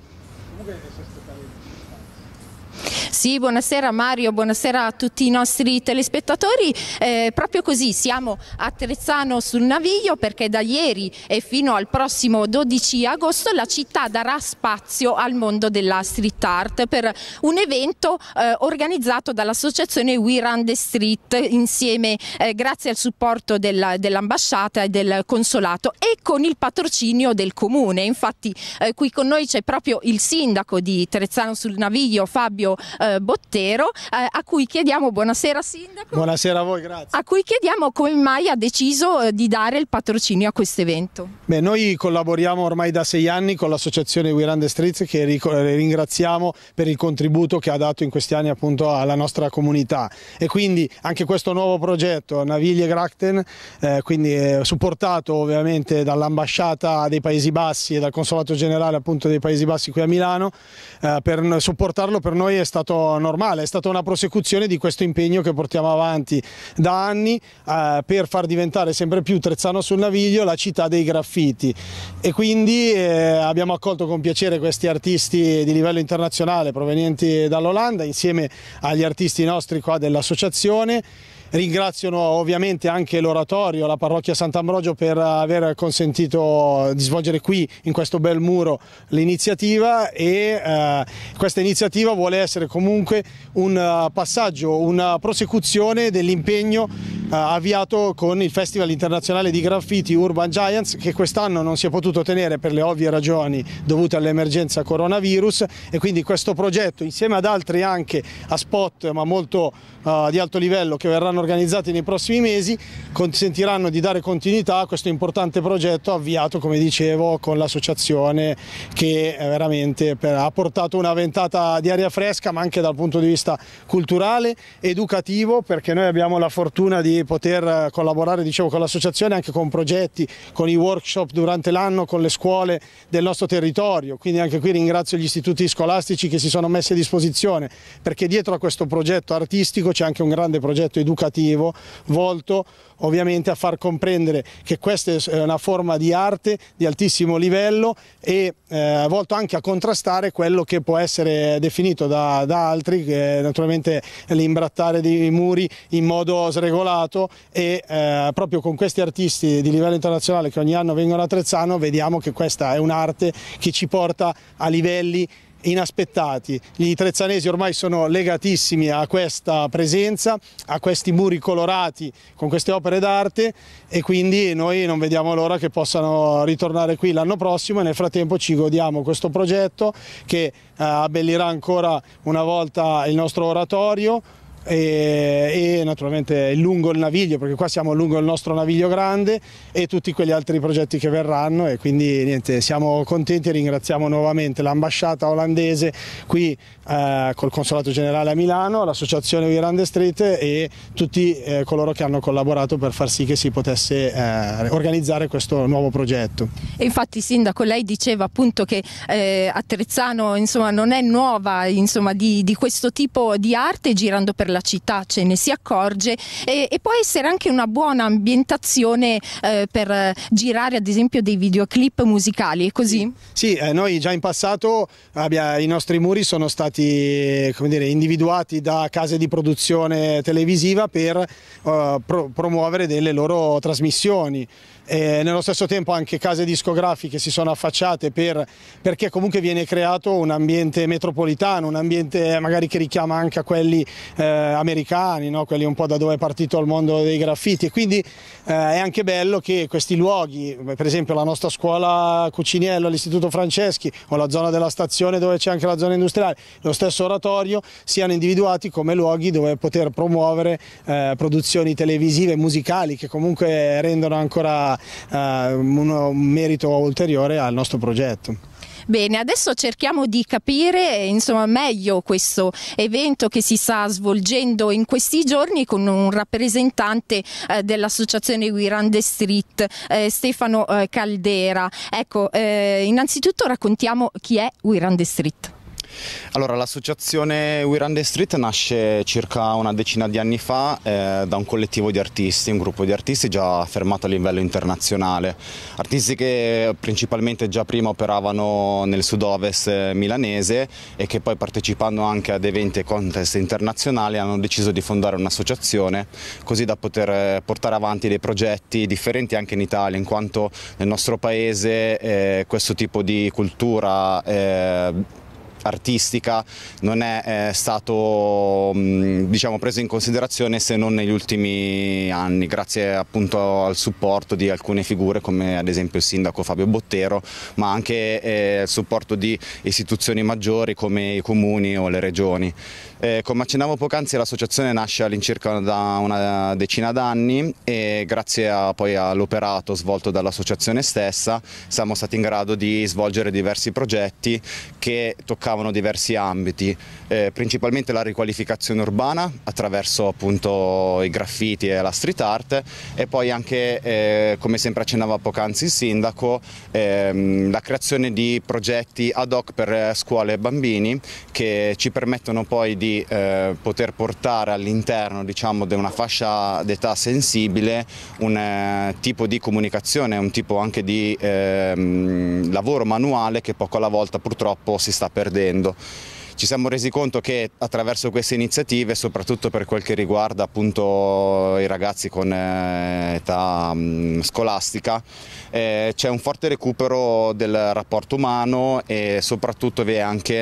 Sì, buonasera Mario, buonasera a tutti i nostri telespettatori. Proprio così siamo a Trezzano sul Naviglio perché da ieri e fino al prossimo 12 agosto la città darà spazio al mondo della street art per un evento organizzato dall'associazione We Run the Street insieme, grazie al supporto dell'ambasciata e del consolato e con il patrocinio del comune. Infatti qui con noi c'è proprio il sindaco di Trezzano sul Naviglio, Fabio Bottero, a cui chiediamo, buonasera sindaco. Buonasera a voi, grazie. A cui chiediamo come mai ha deciso di dare il patrocinio a questo evento. Beh, noi collaboriamo ormai da 6 anni con l'associazione We Run the Streets, che ringraziamo per il contributo che ha dato in questi anni appunto alla nostra comunità, e quindi anche questo nuovo progetto Navigli e Grachten, quindi supportato ovviamente dall'ambasciata dei Paesi Bassi e dal consolato generale appunto dei Paesi Bassi qui a Milano, per supportarlo per noi è stato normale, è stata una prosecuzione di questo impegno che portiamo avanti da anni per far diventare sempre più Trezzano sul Naviglio la città dei graffiti, e quindi abbiamo accolto con piacere questi artisti di livello internazionale provenienti dall'Olanda insieme agli artisti nostri qua dell'associazione. Ringrazio ovviamente anche l'oratorio, la parrocchia Sant'Ambrogio per aver consentito di svolgere qui in questo bel muro l'iniziativa, e questa iniziativa vuole essere comunque un passaggio, una prosecuzione dell'impegno avviato con il Festival Internazionale di Graffiti Urban Giants, che quest'anno non si è potuto tenere per le ovvie ragioni dovute all'emergenza coronavirus, e quindi questo progetto, insieme ad altri anche a spot ma molto di alto livello che verranno organizzati nei prossimi mesi, consentiranno di dare continuità a questo importante progetto avviato, come dicevo, con l'associazione, che veramente ha portato una ventata di aria fresca, ma anche dal punto di vista culturale, educativo, perché noi abbiamo la fortuna di poter collaborare, dicevo, con l'associazione, anche con progetti, con i workshop durante l'anno, con le scuole del nostro territorio. Quindi anche qui ringrazio gli istituti scolastici che si sono messi a disposizione, perché dietro a questo progetto artistico c'è anche un grande progetto educativo volto ovviamente a far comprendere che questa è una forma di arte di altissimo livello e volto anche a contrastare quello che può essere definito da altri, che naturalmente l'imbrattare dei muri in modo sregolato, e proprio con questi artisti di livello internazionale che ogni anno vengono a Trezzano vediamo che questa è un'arte che ci porta a livelli inaspettati. Gli trezzanesi ormai sono legatissimi a questa presenza, a questi muri colorati con queste opere d'arte, e quindi noi non vediamo l'ora che possano ritornare qui l'anno prossimo, e nel frattempo ci godiamo questo progetto che abbellirà ancora una volta il nostro oratorio e naturalmente lungo il Naviglio, perché qua siamo lungo il nostro Naviglio grande, e tutti quegli altri progetti che verranno, e quindi niente, siamo contenti e ringraziamo nuovamente l'ambasciata olandese qui col Consolato Generale a Milano, l'associazione We Run the Street e tutti coloro che hanno collaborato per far sì che si potesse organizzare questo nuovo progetto. E infatti, Sindaco, lei diceva appunto che a Trezzano insomma non è nuova insomma di questo tipo di arte, girando per la città ce ne si accorge, e può essere anche una buona ambientazione per girare ad esempio dei videoclip musicali, è così? Sì, noi già in passato i nostri muri sono stati, come dire, individuati da case di produzione televisiva per promuovere delle loro trasmissioni. Nello stesso tempo anche case discografiche si sono affacciate perché comunque viene creato un ambiente metropolitano, un ambiente magari che richiama anche a quelli americani, no? Quelli un po' da dove è partito il mondo dei graffiti, e quindi è anche bello che questi luoghi, per esempio la nostra scuola Cuciniello, l'Istituto Franceschi o la zona della stazione dove c'è anche la zona industriale, lo stesso oratorio, siano individuati come luoghi dove poter promuovere produzioni televisive e musicali che comunque rendono ancora un merito ulteriore al nostro progetto. Bene, adesso cerchiamo di capire insomma meglio questo evento che si sta svolgendo in questi giorni con un rappresentante dell'associazione We Run the Street, Stefano Caldera. Ecco, innanzitutto raccontiamo chi è We Run the Street. Allora, l'associazione We Run the Street nasce circa una decina di anni fa da un collettivo di artisti, un gruppo di artisti già affermato a livello internazionale, artisti che principalmente già prima operavano nel sud-ovest milanese e che poi, partecipando anche ad eventi e contest internazionali, hanno deciso di fondare un'associazione così da poter portare avanti dei progetti differenti anche in Italia, in quanto nel nostro paese questo tipo di cultura artistica non è stato diciamo preso in considerazione se non negli ultimi anni, grazie appunto al supporto di alcune figure come ad esempio il sindaco Fabio Bottero, ma anche il supporto di istituzioni maggiori come i comuni o le regioni. Come accennavo poc'anzi, l'associazione nasce all'incirca da una decina d'anni e grazie poi all'operato svolto dall'associazione stessa siamo stati in grado di svolgere diversi progetti che toccavano diversi ambiti, principalmente la riqualificazione urbana attraverso appunto i graffiti e la street art, e poi anche, come sempre accennava poc'anzi il sindaco, la creazione di progetti ad hoc per scuole e bambini che ci permettono poi di poter portare all'interno, diciamo, di una fascia d'età sensibile un tipo di comunicazione, un tipo anche di lavoro manuale che poco alla volta purtroppo si sta perdendo. Ci siamo resi conto che attraverso queste iniziative, soprattutto per quel che riguarda appunto i ragazzi con età scolastica, c'è un forte recupero del rapporto umano e soprattutto vi è anche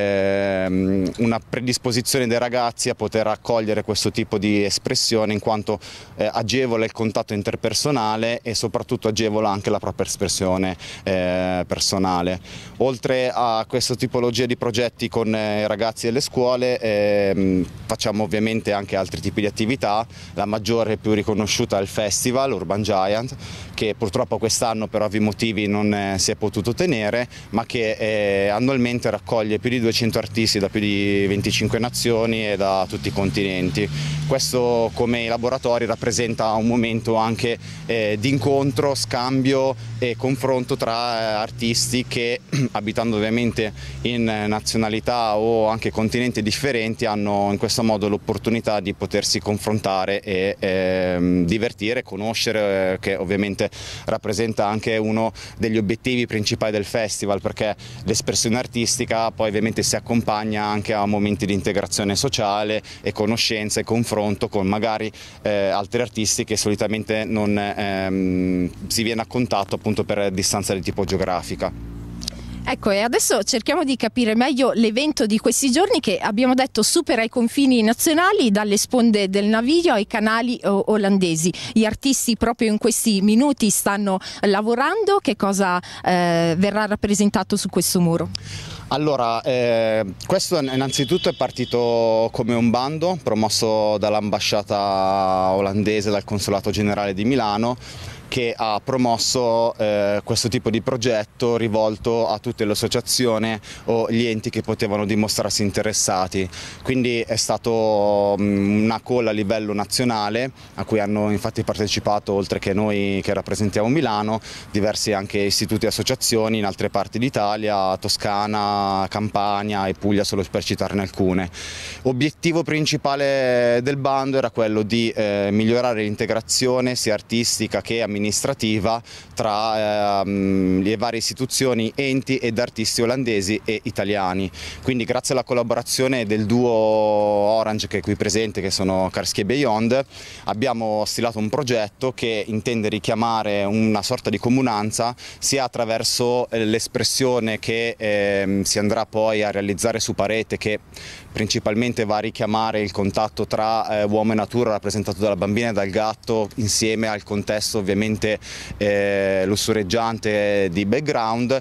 una predisposizione dei ragazzi a poter accogliere questo tipo di espressione, in quanto agevola il contatto interpersonale e soprattutto agevola anche la propria espressione personale. Oltre a questa tipologia di progetti con i ragazzi delle scuole facciamo ovviamente anche altri tipi di attività. La maggiore e più riconosciuta è il festival Urban Giant, che purtroppo quest'anno per ovvi motivi non si è potuto tenere, ma che annualmente raccoglie più di 200 artisti da più di 25 nazioni e da tutti i continenti. Questo, come i laboratori, rappresenta un momento anche di incontro, scambio e confronto tra artisti che, abitando ovviamente in nazionalità o anche continenti differenti, hanno in questo modo l'opportunità di potersi confrontare e divertire, conoscere, che ovviamente rappresenta anche uno degli obiettivi principali del festival, perché l'espressione artistica poi ovviamente si accompagna anche a momenti di integrazione sociale e conoscenza e confronto con magari altri artisti che solitamente non si viene a contatto appunto per distanza di tipo geografica. Ecco, e adesso cerchiamo di capire meglio l'evento di questi giorni che abbiamo detto supera i confini nazionali, dalle sponde del Naviglio ai canali olandesi. Gli artisti proprio in questi minuti stanno lavorando. Che cosa verrà rappresentato su questo muro? Allora, questo innanzitutto è partito come un bando promosso dall'ambasciata olandese, dal Consolato Generale di Milano, che ha promosso questo tipo di progetto rivolto a tutte le associazioni o gli enti che potevano dimostrarsi interessati. Quindi è stato una call a livello nazionale, a cui hanno infatti partecipato, oltre che noi che rappresentiamo Milano, diversi anche istituti e associazioni in altre parti d'Italia, Toscana, Campania e Puglia, solo per citarne alcune. Obiettivo principale del bando era quello di migliorare l'integrazione sia artistica che amministrativa tra le varie istituzioni, enti ed artisti olandesi e italiani. Quindi grazie alla collaborazione del duo Orange, che è qui presente, che sono Karski e Beyond, abbiamo stilato un progetto che intende richiamare una sorta di comunanza sia attraverso l'espressione che si andrà poi a realizzare su parete, che principalmente va a richiamare il contatto tra uomo e natura, rappresentato dalla bambina e dal gatto, insieme al contesto ovviamente lussureggiante di background,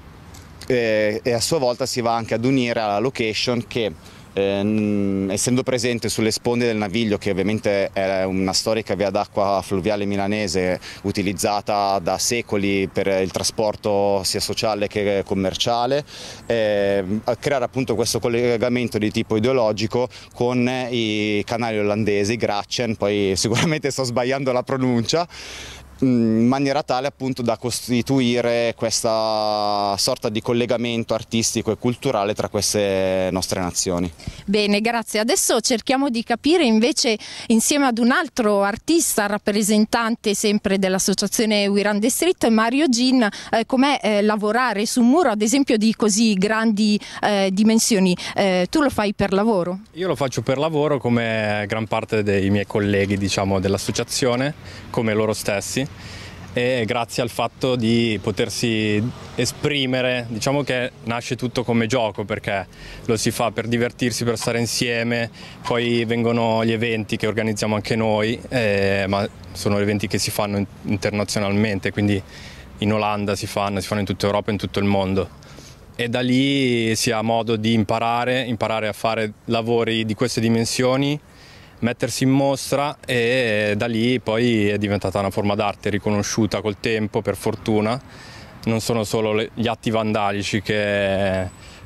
e a sua volta si va anche ad unire alla location che, essendo presente sulle sponde del Naviglio, che ovviamente è una storica via d'acqua fluviale milanese utilizzata da secoli per il trasporto sia sociale che commerciale, a creare appunto questo collegamento di tipo ideologico con i canali olandesi, Grachen, poi sicuramente sto sbagliando la pronuncia, in maniera tale appunto da costituire questa sorta di collegamento artistico e culturale tra queste nostre nazioni. Bene, grazie. Adesso cerchiamo di capire invece, insieme ad un altro artista rappresentante sempre dell'associazione Wirande Street, Mario Gin, com'è lavorare su un muro ad esempio di così grandi dimensioni. Tu lo fai per lavoro? Io lo faccio per lavoro, come gran parte dei miei colleghi, diciamo, dell'associazione, come loro stessi, e grazie al fatto di potersi esprimere, diciamo che nasce tutto come gioco, perché lo si fa per divertirsi, per stare insieme. Poi vengono gli eventi che organizziamo anche noi, ma sono eventi che si fanno internazionalmente, quindi in Olanda si fanno in tutta Europa e in tutto il mondo, e da lì si ha modo di imparare a fare lavori di queste dimensioni, mettersi in mostra, e da lì poi è diventata una forma d'arte riconosciuta col tempo, per fortuna. Non sono solo gli atti vandalici che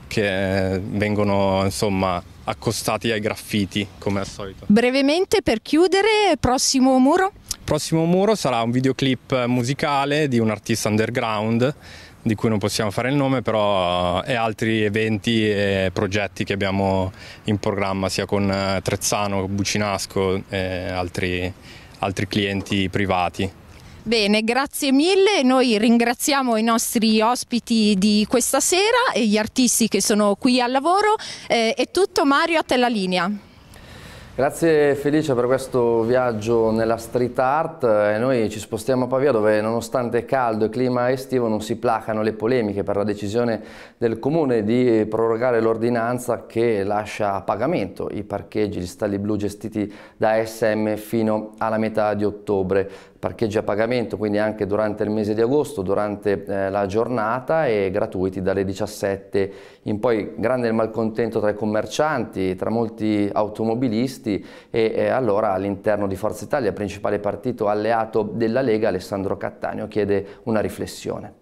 vengono, insomma, accostati ai graffiti, come al solito. Brevemente, per chiudere, prossimo muro? Prossimo muro sarà un videoclip musicale di un artista underground, di cui non possiamo fare il nome, però, e altri eventi e progetti che abbiamo in programma sia con Trezzano, Bucinasco e altri clienti privati. Bene, grazie mille. Noi ringraziamo i nostri ospiti di questa sera e gli artisti che sono qui al lavoro. È tutto, Mario, a te la linea. Grazie Felice per questo viaggio nella street art. Noi ci spostiamo a Pavia, dove nonostante caldo e clima estivo non si placano le polemiche per la decisione del Comune di prorogare l'ordinanza che lascia a pagamento i parcheggi, gli stalli blu gestiti da ASM fino alla metà di ottobre. Parcheggi a pagamento quindi anche durante il mese di agosto, durante la giornata, e gratuiti dalle 17 in poi. Grande il malcontento tra i commercianti, tra molti automobilisti e allora all'interno di Forza Italia, principale partito alleato della Lega, Alessandro Cattaneo chiede una riflessione.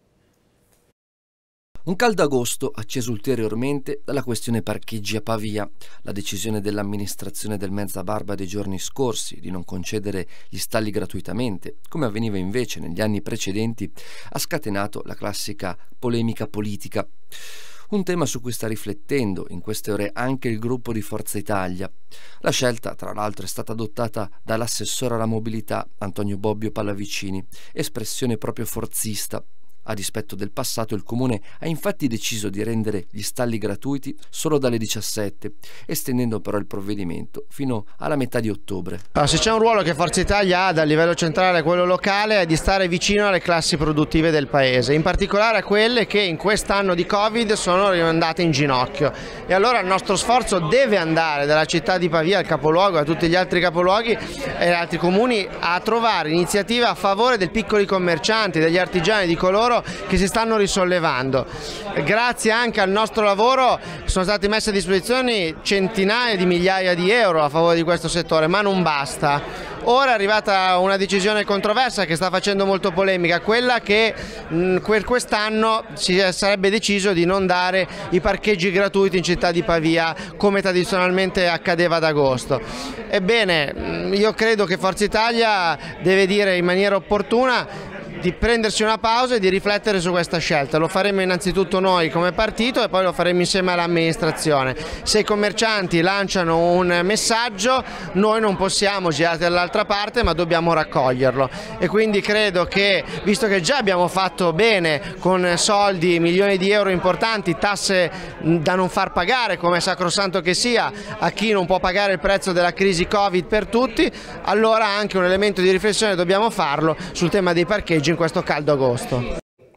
Un caldo agosto acceso ulteriormente dalla questione parcheggi a Pavia. La decisione dell'amministrazione del Mezzabarba dei giorni scorsi di non concedere gli stalli gratuitamente, come avveniva invece negli anni precedenti, ha scatenato la classica polemica politica. Un tema su cui sta riflettendo in queste ore anche il gruppo di Forza Italia. La scelta, tra l'altro, è stata adottata dall'assessore alla mobilità Antonio Bobbio Pallavicini, espressione proprio forzista. A dispetto del passato, il Comune ha infatti deciso di rendere gli stalli gratuiti solo dalle 17, estendendo però il provvedimento fino alla metà di ottobre. Se c'è un ruolo che Forza Italia ha dal livello centrale a quello locale è di stare vicino alle classi produttive del Paese, in particolare a quelle che in quest'anno di Covid sono rimandate in ginocchio. E allora il nostro sforzo deve andare dalla città di Pavia, al capoluogo, a tutti gli altri capoluoghi e altri comuni, a trovare iniziative a favore dei piccoli commercianti, degli artigiani, di coloro che si stanno risollevando. Grazie anche al nostro lavoro sono state messe a disposizione centinaia di migliaia di euro a favore di questo settore, ma non basta. Ora è arrivata una decisione controversa che sta facendo molto polemica, quella che quest'anno si sarebbe deciso di non dare i parcheggi gratuiti in città di Pavia come tradizionalmente accadeva ad agosto. Ebbene, io credo che Forza Italia deve dire in maniera opportuna di prendersi una pausa e di riflettere su questa scelta. Lo faremo innanzitutto noi come partito e poi lo faremo insieme all'amministrazione. Se i commercianti lanciano un messaggio, noi non possiamo girare dall'altra parte, ma dobbiamo raccoglierlo. E quindi credo che, visto che già abbiamo fatto bene con soldi, milioni di euro importanti, tasse da non far pagare, come è sacrosanto che sia, a chi non può pagare il prezzo della crisi Covid per tutti, allora anche un elemento di riflessione dobbiamo farlo sul tema dei parcheggi in questo caldo agosto.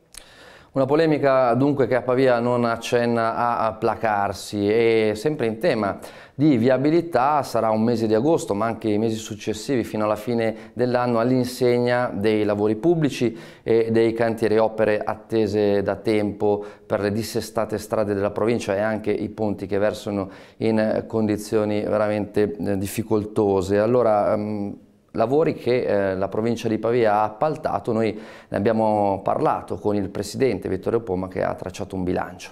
Una polemica dunque che a Pavia non accenna a placarsi, e sempre in tema di viabilità sarà un mese di agosto, ma anche i mesi successivi fino alla fine dell'anno, all'insegna dei lavori pubblici e dei cantieri, opere attese da tempo per le dissestate strade della provincia e anche i ponti che versano in condizioni veramente difficoltose. Allora, lavori che la provincia di Pavia ha appaltato. Noi ne abbiamo parlato con il presidente Vittorio Pomma, che ha tracciato un bilancio.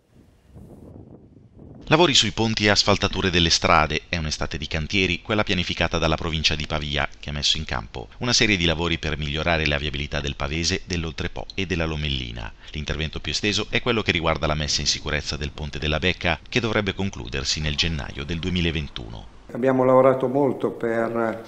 Lavori sui ponti e asfaltature delle strade. È un'estate di cantieri, quella pianificata dalla provincia di Pavia, che ha messo in campo una serie di lavori per migliorare la viabilità del Pavese, dell'Oltrepo e della Lomellina. L'intervento più esteso è quello che riguarda la messa in sicurezza del ponte della Becca, che dovrebbe concludersi nel gennaio del 2021. Abbiamo lavorato molto per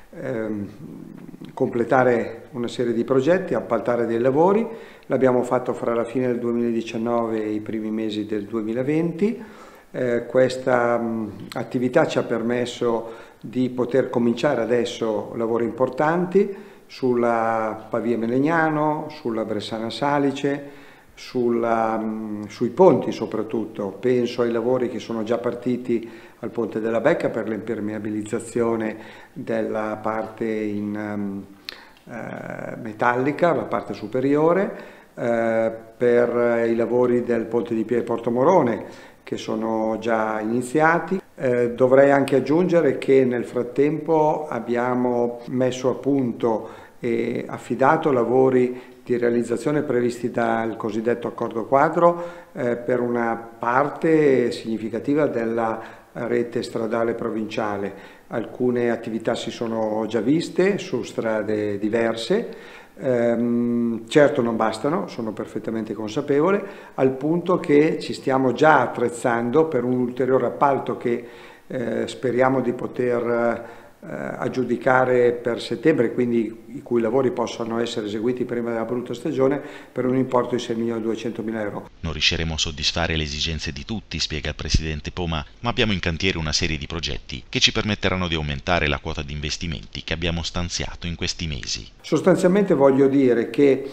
completare una serie di progetti, appaltare dei lavori. L'abbiamo fatto fra la fine del 2019 e i primi mesi del 2020. Questa attività ci ha permesso di poter cominciare adesso lavori importanti sulla Pavia Melegnano, sulla Bressana Salice, sui ponti soprattutto. Penso ai lavori che sono già partiti al ponte della Becca per l'impermeabilizzazione della parte in metallica, la parte superiore, per i lavori del ponte di Porto Morone che sono già iniziati. Dovrei anche aggiungere che nel frattempo abbiamo messo a punto e affidato lavori di realizzazione previsti dal cosiddetto accordo quadro per una parte significativa della rete stradale provinciale. Alcune attività si sono già viste su strade diverse, certo non bastano, sono perfettamente consapevole, al punto che ci stiamo già attrezzando per un ulteriore appalto che speriamo di poter aggiudicare per settembre, quindi i cui lavori possano essere eseguiti prima della brutta stagione, per un importo di 6.200.000 euro. Non riusciremo a soddisfare le esigenze di tutti, spiega il presidente Pomà, ma abbiamo in cantiere una serie di progetti che ci permetteranno di aumentare la quota di investimenti che abbiamo stanziato in questi mesi. Sostanzialmente voglio dire che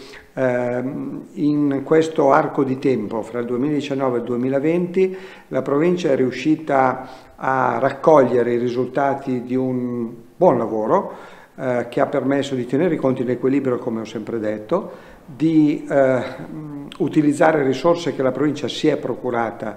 in questo arco di tempo, fra il 2019 e il 2020, la provincia è riuscita a raccogliere i risultati di un buon lavoro che ha permesso di tenere i conti in equilibrio, come ho sempre detto, di utilizzare risorse che la provincia si è procurata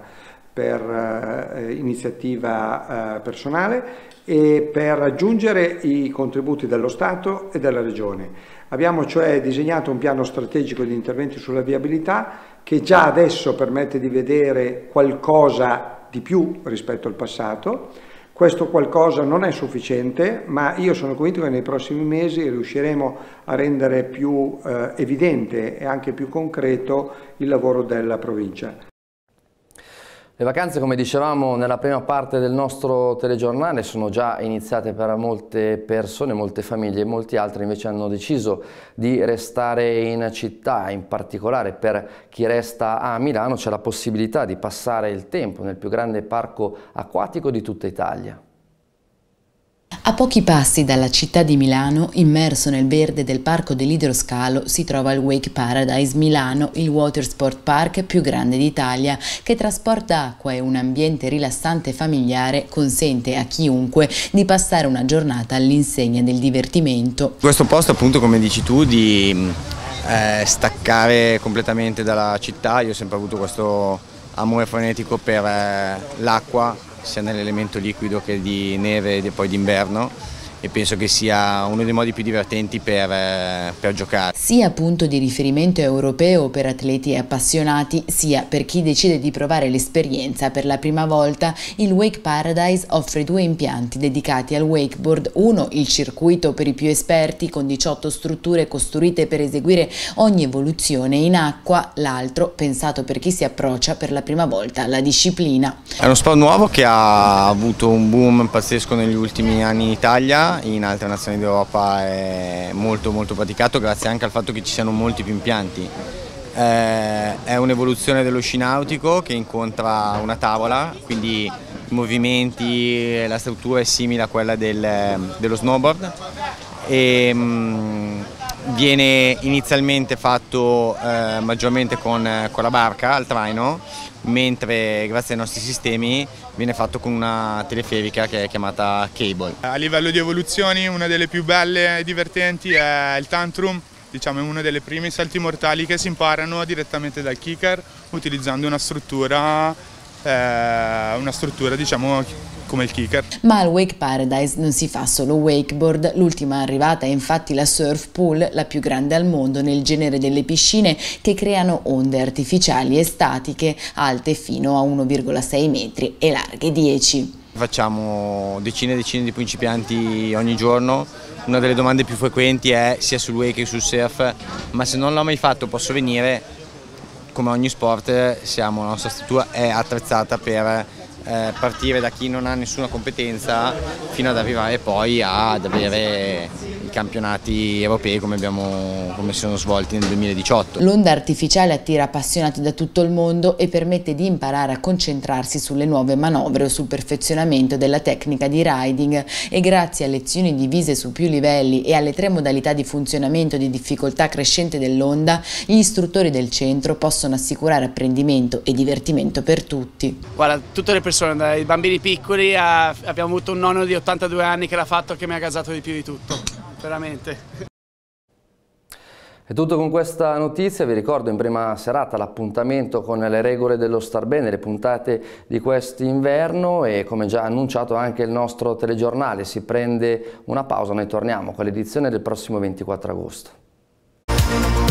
per iniziativa personale e per raggiungere i contributi dello Stato e della Regione. Abbiamo cioè disegnato un piano strategico di interventi sulla viabilità che già adesso permette di vedere qualcosa di più rispetto al passato. Questo qualcosa non è sufficiente, ma io sono convinto che nei prossimi mesi riusciremo a rendere più evidente e anche più concreto il lavoro della provincia. Le vacanze, come dicevamo nella prima parte del nostro telegiornale, sono già iniziate per molte persone, molte famiglie, e molti altri invece hanno deciso di restare in città. In particolare per chi resta a Milano c'è la possibilità di passare il tempo nel più grande parco acquatico di tutta Italia. A pochi passi dalla città di Milano, immerso nel verde del parco dell'Idroscalo, si trova il Wake Paradise Milano, il water sport park più grande d'Italia, che trasporta acqua e un ambiente rilassante e familiare consente a chiunque di passare una giornata all'insegna del divertimento. Questo posto, appunto, come dici tu, di staccare completamente dalla città. Io ho sempre avuto questo amore frenetico per l'acqua, sia nell'elemento liquido che di neve e poi d'inverno, e penso che sia uno dei modi più divertenti per giocare. Sia punto di riferimento europeo per atleti e appassionati, sia per chi decide di provare l'esperienza per la prima volta, il Wake Paradise offre 2 impianti dedicati al wakeboard, uno il circuito per i più esperti con 18 strutture costruite per eseguire ogni evoluzione in acqua, l'altro pensato per chi si approccia per la prima volta alla disciplina. È uno sport nuovo che ha avuto un boom pazzesco negli ultimi anni in Italia. In altre nazioni d'Europa è molto praticato, grazie anche al fatto che ci siano molti più impianti. È un'evoluzione dello sci nautico che incontra una tavola, quindi i movimenti, la struttura è simile a quella dello snowboard, e viene inizialmente fatto maggiormente con la barca al traino, mentre grazie ai nostri sistemi viene fatto con una teleferica che è chiamata Cable. A livello di evoluzioni, una delle più belle e divertenti è il tantrum, diciamo è uno dei primi salti mortali che si imparano direttamente dal kicker utilizzando una struttura diciamo come il kicker. Ma al Wake Paradise non si fa solo wakeboard, l'ultima arrivata è infatti la surf pool, la più grande al mondo nel genere delle piscine che creano onde artificiali e statiche alte fino a 1,6 metri e larghe 10. Facciamo decine e decine di principianti ogni giorno. Una delle domande più frequenti è sia sul wake che sul surf: ma se non l'ho mai fatto posso venire? Come ogni sport la nostra struttura è attrezzata per partire da chi non ha nessuna competenza fino ad arrivare poi ad avere i campionati europei come sono svolti nel 2018. L'onda artificiale attira appassionati da tutto il mondo e permette di imparare a concentrarsi sulle nuove manovre o sul perfezionamento della tecnica di riding, e grazie a lezioni divise su più livelli e alle 3 modalità di funzionamento di difficoltà crescente dell'onda, gli istruttori del centro possono assicurare apprendimento e divertimento per tutti. Guarda, tutte le persone, dai bambini piccoli abbiamo avuto un nonno di 82 anni che l'ha fatto, che mi ha gasato di più di tutto, veramente. È tutto con questa notizia. Vi ricordo in prima serata l'appuntamento con le regole dello star bene, le puntate di quest'inverno, e come già annunciato anche il nostro telegiornale si prende una pausa. Noi torniamo con l'edizione del prossimo 24 agosto.